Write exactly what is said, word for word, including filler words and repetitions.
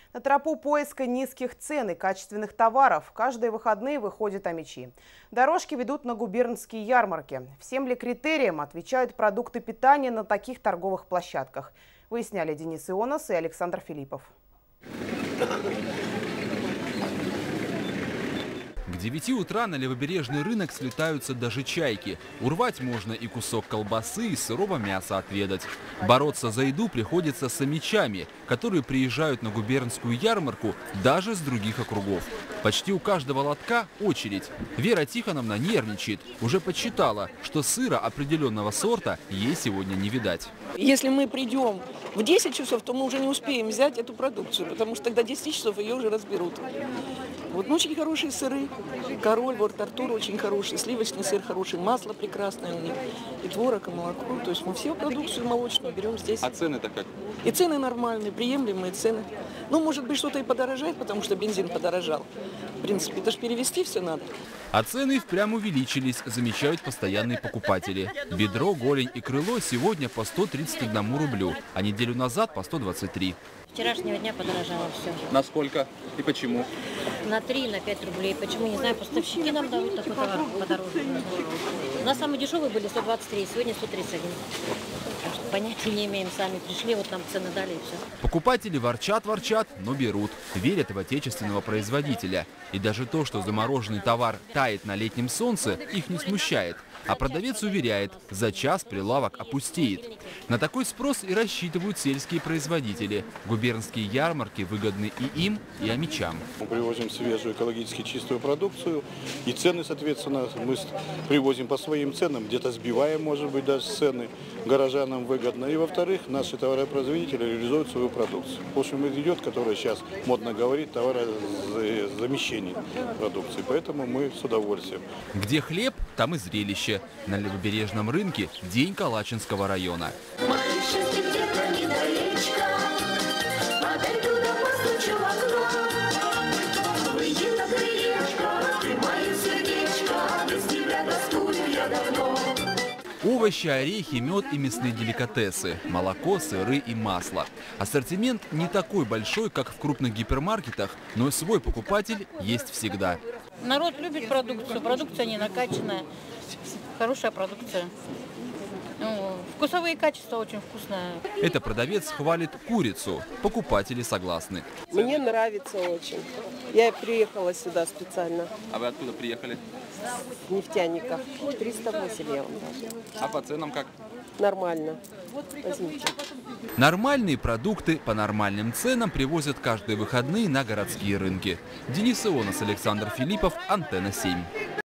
На тропу поиска низких цен и качественных товаров каждые выходные выходят омичи. Дорожки ведут на губернские ярмарки. Всем ли критериям отвечают продукты питания на таких торговых площадках? Выясняли Денис Ионас и Александр Филиппов. К девяти утра на левобережный рынок слетаются даже чайки. Урвать можно и кусок колбасы, и сырого мяса отведать. Бороться за еду приходится с омичами, которые приезжают на губернскую ярмарку даже с других округов. Почти у каждого лотка очередь. Вера Тихоновна нервничает. Уже подсчитала, что сыра определенного сорта ей сегодня не видать. Если мы придем в десять часов, то мы уже не успеем взять эту продукцию, потому что тогда десять часов ее уже разберут. Вот, ну, очень хорошие сыры. Король, вот Артур очень хороший, сливочный сыр хороший, масло прекрасное у них, и творог, и молоко. То есть мы всю продукцию молочную берем здесь. А цены-то как? И цены нормальные, приемлемые цены. Ну, может быть, что-то и подорожает, потому что бензин подорожал. В принципе, это же перевести все надо. А цены впрямь увеличились, замечают постоянные покупатели. Бедро, голень и крыло сегодня по сто тридцать одному рублю, а неделю назад по сто двадцать три. Вчерашнего дня подорожало все. На сколько и почему? На три, на пять рублей. Почему, не знаю, поставщики нам дают такой товар подороже. У нас самые дешевые были сто двадцать три, сегодня сто тридцать один. Так что понятия не имеем, сами пришли, вот нам цены дали и все. Покупатели ворчат-ворчат, но берут. Верят в отечественного производителя. И даже то, что замороженный товар тает на летнем солнце, их не смущает. А продавец уверяет, за час прилавок опустеет. На такой спрос и рассчитывают сельские производители. Губернские ярмарки выгодны и им, и омичам. Мы привозим свежую, экологически чистую продукцию. И цены, соответственно, мы привозим по своим ценам. Где-то сбиваем, может быть, даже цены. Горожанам выгодно. И, во-вторых, наши товаропроизводители реализуют свою продукцию. В общем, идет, которая сейчас модно говорит, товарозамещение продукции. Поэтому мы с удовольствием. Где хлеб, там и зрелище. На левобережном рынке день Калачинского района. Овощи, орехи, мед и мясные деликатесы, молоко, сыры и масло. Ассортимент не такой большой, как в крупных гипермаркетах, но свой покупатель есть всегда. Народ любит продукцию, продукция не накачанная, хорошая продукция. Ну, вкусовые качества очень вкусные. Это продавец хвалит курицу. Покупатели согласны. Мне нравится очень. Я приехала сюда специально. А вы откуда приехали? С нефтяников. триста восемь я вам дам. А по ценам как? Нормально. Возьмите. Нормальные продукты по нормальным ценам привозят каждые выходные на городские рынки. Денис Ионас, Александр Филиппов, Антенна семь.